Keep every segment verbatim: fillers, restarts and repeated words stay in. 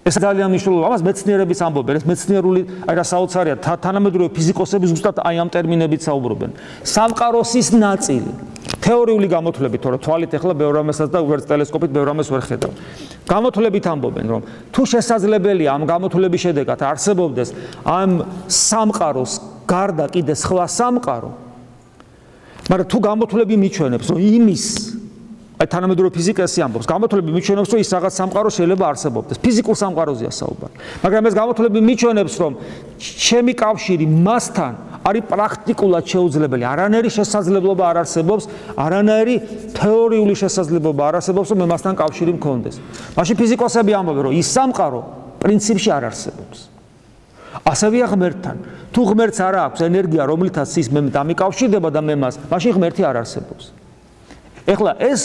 ეს ძალიან მნიშვნელოვანია. ამას მეცნიერების ამბობენ, ეს მეცნიერული აი რა საოცარია, თანამედროვე ფიზიკოსები ზუსტად აი ამ ტერმინებით საუბრობენ. სამყაროსის ნაწილი. თეორიული გამოთვლებით, თორე თვალით ახლა ბევრ რამესაც და უერთს ტელესკოპით ბევრ რამეს ვერ ხედავ. გამოთვლებით ამბობენ, რომ თუ შესაძლებელია ამ გამოთვლების შედეგად არსებობდეს ამ სამყაროს გარდა კიდე სხვა სამყარო, მაგრამ თუ გამოთვლები მიჩვენებს, რომ იმის აი თანამედროვე ფიზიკა ესე ამბობს, გამოთვლები მიჩვენებს, რომ ის რაღაც სამყარო შეიძლება არსებობდეს. ფიზიკურ სამყაროზეა საუბარი. მაგრამ ეს გამოთვლები მიჩვენებს, რომ ჩემი კავშირი მასთან არის პრაქტიკულად შეუძლებელი. არანაირი შესაძლებლობა არ არსებობს, არანაირი თეორიული შესაძლებლობა არ არსებობს, რომ მე მასთან კავშირი მქონდეს. მაშინ ფიზიკოსები ამბობენ, რომ ის სამყარო პრინციპში არ არსებობს. ასევეა ღმერთთან. თუ ღმერთს არ აქვს ენერგია, რომლითაც ის მე დამიკავშირდება და მე მას, მაშინ ღმერთი არ არსებობს. ეხლა ეს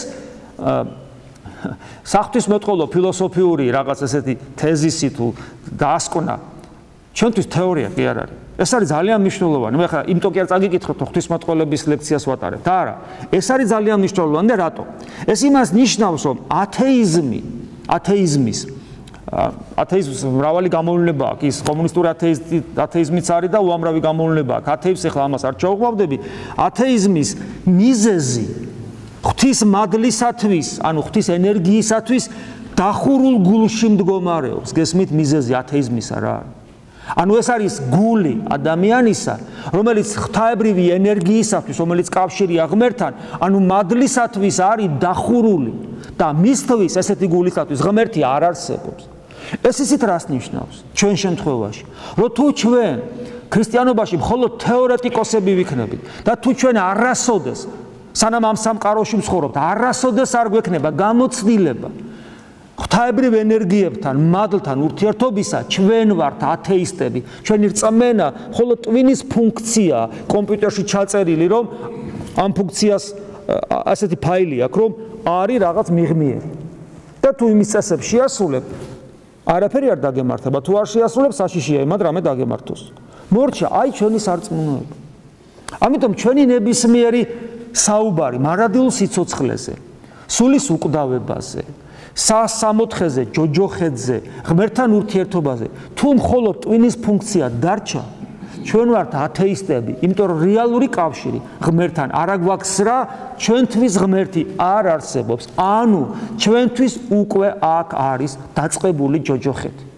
საღვთისმეტყველო ფილოსოფიური რაღაც ესეთი თეზისი თუ დასკვნა ჩვენთვის თეორია კი არ არის. ეს არის ძალიან მნიშვნელოვანი. მე ხა იმიტომ კი არ წაგიკითხოთ ღვთისმეტყველების ლექციას ვატარებ. და არა, ეს არის ძალიან მნიშვნელოვანი და რატო? ეს იმას ნიშნავს, რომ ათეიზმი, ათეიზმის ათეიზმის მრავალი გამოვლენა აქვს. ის კომუნისტური ათეიზმიც არის და უამრავი გამოვლენა აქვს. ათეიზმს ახლა ამას არ ჩავყვავდები. ათეიზმის მიზეზი ღვთის მადლისათვის, ანუ ღვთის ენერგიისათვის დახურულ გულში მდგომარეობს. გესმით მიზეზი ათეიზმისა რა არის? ანუ ეს არის გული ადამიანისა, რომელიც ღვთაებრივი ენერგიისათვის, რომელიც კავშირია ღმერთთან, ანუ მადლისათვის არის დახურული და მისთვის ესეთი გულისათვის ღმერთი არ არსებობს. ეს ისიც რას ნიშნავს ჩვენ შემთხვევაში, რომ თუ ჩვენ ქრისტიანობაში მხოლოდ თეორეტიკოსები ვიქნებით და თუ ჩვენ არასოდეს სანამ ამ სამყაროში ვცხოვრობთ, არასოდეს არ გვექნება გამოცდილება ღვთაებრივ ენერგიებთან, მადლთან ურთიერთობისა, ჩვენ ვართ ათეისტები. ჩვენი რწმენა მხოლოდ ტვინის ფუნქცია კომპიუტერში ჩაწერილი, რომ ამ ფუნქციას ასეთი ფაილი აქვს, რომ არის რაღაც მიღმიერი. და თუ იმის წესებს შეასრულებ, არაფერი არ დაგემართება. თუ არ შეასრულებ, საშიშია იმად რამე დაგემართოს. მორჩა, აი ჩვენი სარწმუნოება. ამიტომ ჩვენი ნებისმიერი საუბარი მარადილ სიცოცხლეზე, სულის უკვდავებაზე, სასამოთხეზე, ჯოჯოხეთზე, ღმერთთან ურთიერთობაზე, თუ მხოლოდ ტვინის ფუნქცია დარჩა, ჩვენ ვართ ათეისტები, იმიტომ რომ რეალური კავშირი ღმერთთან არ აგვაქვს რა, ჩვენთვის ღმერთი არ არსებობს. ანუ ჩვენთვის უკვე აქ არის დაწყებული ჯოჯოხეთი.